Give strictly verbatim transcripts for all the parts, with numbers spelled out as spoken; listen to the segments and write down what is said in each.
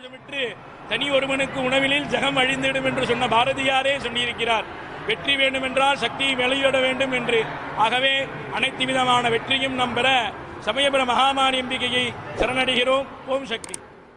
சந்தோஷமிட்டு தனி ஒருவனுக்கு உணவிலில் ஜகம் அழிந்திடும் என்று சொன்ன பாரதியாரே சொல்லியிருக்கிறார். வெற்றி வேண்டுமென்றால் சக்தி வெளியிட வேண்டும் என்று. ஆகவே அனைத்து விதமான வெற்றியும் நம் பெற சமயபுர மகாமாரி அம்பிகையை சரணடைகிறோம். ஓம் சக்தி.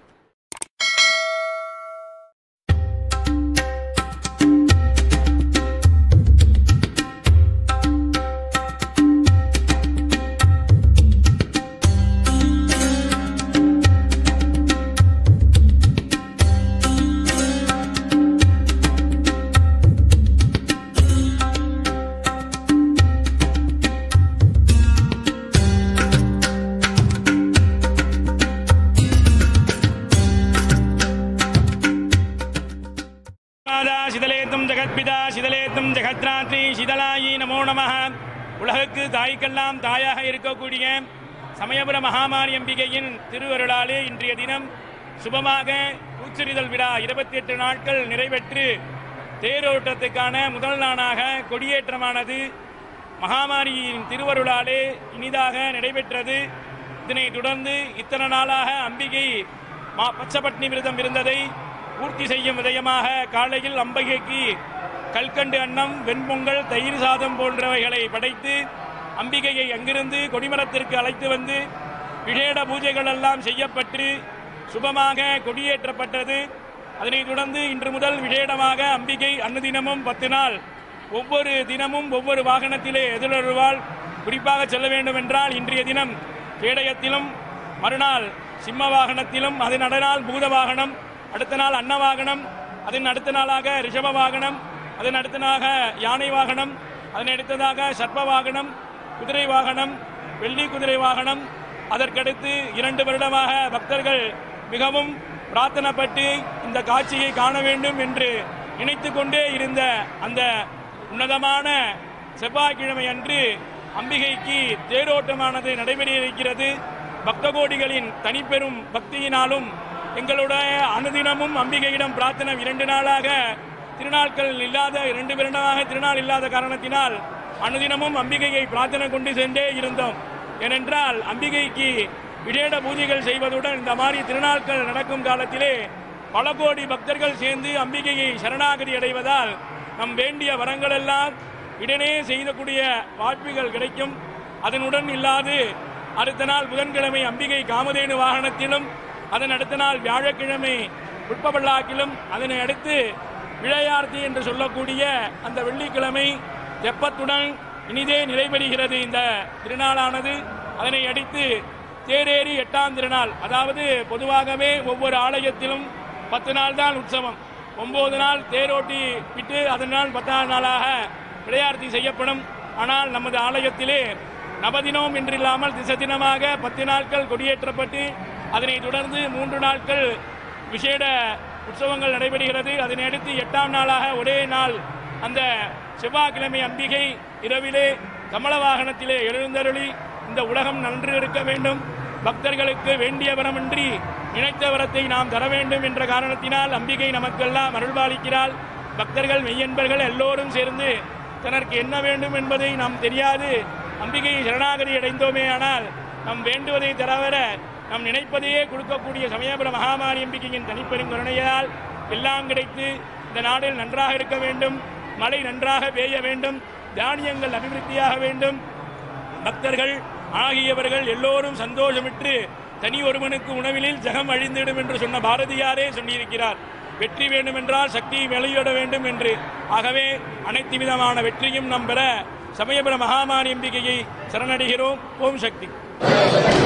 சிதலேத்தும் ஜெகத்பிதா சிதலேத்தும் ஜெகத்ராத்ரி சிதலாயி நமோ நமஹ. உலகுக்கு தாய்க்கெல்லாம் தாயாக இருக்கக்கூடிய சமயபுர மகாமாரி அம்பிகையின் திருவருளாலே இன்றைய தினம் சுபமாக பூச்செறிதல் விழா இருபத்தி எட்டு நாட்கள் நிறைவேற்று தேரோட்டத்துக்கான முதல் நாளாக கொடியேற்றமானது மகாமாரியின் திருவருளாலே இனிதாக நடைபெற்றது. இதனைத் தொடர்ந்து இத்தனை நாளாக அம்பிகை மா பச்சப்பட்னி விரதம் இருந்ததை பூர்த்தி செய்யும் விதயமாக காலையில் அம்பிகைக்கு கல்கண்டு அன்னம், வெண்பொங்கல், தயிர் சாதம் போன்றவைகளை படைத்து அம்பிகையை அங்கிருந்து கொடிமரத்திற்கு அழைத்து வந்து விசேட பூஜைகள் எல்லாம் செய்யப்பட்டு சுபமாக கொடியேற்றப்பட்டது. அதனைத் தொடர்ந்து இன்று முதல் விசேடமாக அம்பிகை அன்னதினமும் பத்து நாள் ஒவ்வொரு தினமும் ஒவ்வொரு வாகனத்திலே எதிரொருவாள். குறிப்பாக செல்ல வேண்டும் என்றால் இன்றைய தினம் கேடயத்திலும், மறுநாள் சிம்ம வாகனத்திலும், அதன் அடுநாள் பூத வாகனம், அடுத்த நாள் அன்ன வாகனம், அதன் அடுத்த நாளாக ரிஷப வாகனம், அதன் அடுத்த நாளாக யானை வாகனம், அதன் அடுத்ததாக சர்ப்ப வாகனம், குதிரை வாகனம், வெள்ளி குதிரை வாகனம். அதற்கடுத்து இரண்டு வருடமாக பக்தர்கள் மிகவும் பிரார்த்தனைப்பட்டு இந்த காட்சியை காண வேண்டும் என்று நினைத்து கொண்டே இருந்த அந்த உன்னதமான செவ்வாய்க்கிழமை அன்று அம்பிகைக்கு தேரோட்டமானது நடைபெற இருக்கிறது. பக்த கோடிகளின் தனிப்பெரும் பக்தியினாலும் எங்களுடைய அனுதினமும் அம்பிகையிடம் பிரார்த்தனை இரண்டு நாளாக திருநாட்கள் இல்லாத இரண்டு வருடமாக திருநாள் இல்லாத காரணத்தினால் அனுதினமும் அம்பிகையை பிரார்த்தனை கொண்டு சென்றே இருந்தோம். ஏனென்றால் அம்பிகைக்கு விசேட பூஜைகள் செய்வதுடன் இந்த மாதிரி திருநாட்கள் நடக்கும் காலத்திலே பல கோடி பக்தர்கள் சேர்ந்து அம்பிகையை சரணாகதி அடைவதால் நம் வேண்டிய வரங்கள் எல்லாம் உடனே செய்யக்கூடிய வாய்ப்புகள் கிடைக்கும். அதனுடன் இல்லாது அடுத்த நாள் புதன்கிழமை அம்பிகை காமதேனு வாகனத்திலும், அதன் அடுத்த நாள் வியாழக்கிழமை புட்பபல்லாக்கிலும், அதனை அடுத்து விளையார்த்தி என்று சொல்லக்கூடிய அந்த வெள்ளிக்கிழமை தெப்பத்துடன் இனிதே நிறைவேறுகிறது இந்த திருநாளானது. அதனை அடுத்து தேரேறி எட்டாம் திருநாள், அதாவது பொதுவாகவே ஒவ்வொரு ஆலயத்திலும் பத்து நாள் தான் உற்சவம். ஒன்பது நாள் தேரோட்டி விட்டு அதனால் பத்தாம் நாளாக விளையார்த்தி செய்யப்படும். ஆனால் நமது ஆலயத்திலே நவதினம் என்றில்லாமல் திசை தினமாக பத்து நாட்கள் கொடியேற்றப்பட்டு அதனைத் தொடர்ந்து மூன்று நாட்கள் விசேட உற்சவங்கள் நடைபெறுகிறது. அதனை அடுத்து எட்டாம் நாளாக ஒரே நாள் அந்த செவ்வாய்க்கிழமை அம்பிகை இரவிலே கமல வாகனத்திலே எழுந்தருளி இந்த உலகம் நன்று இருக்க வேண்டும், பக்தர்களுக்கு வேண்டிய வரமின்றி நினைத்த வரத்தை நாம் தர வேண்டும் என்ற காரணத்தினால் அம்பிகை நமக்கெல்லாம் அருள்பாலிக்கிறாள். பக்தர்கள் மெய்யன்பர்கள் எல்லோரும் சேர்ந்து தனக்கு என்ன வேண்டும் என்பதை நாம் தெரியாது அம்பிகையை சரணாகதி அடைந்தோமே ஆனால் நாம் வேண்டுவதை தரவர நாம் நினைப்பதையே கொடுக்கக்கூடிய சமயபுர மகாமாரி அம்பிகையின் தனிப்பெரும் கருணையால் எல்லாம் கிடைத்து இந்த நாடில் நன்றாக இருக்க வேண்டும், மழை நன்றாக பெய்ய வேண்டும், தானியங்கள் அபிவிருத்தியாக வேண்டும், பக்தர்கள் ஆகியவர்கள் எல்லோரும் சந்தோஷமிட்டு தனி ஒருவனுக்கு உணவிலில் ஜகம் அழிந்திடும் என்று சொன்ன பாரதியாரே சொல்லியிருக்கிறார். வெற்றி வேண்டுமென்றால் சக்தி வெளியிட வேண்டும் என்று. ஆகவே அனைத்து விதமான வெற்றியும் நம் பெற சமயபுர மகாமாரி அம்பிகையை சரணடைகிறோம். ஓம் சக்தி.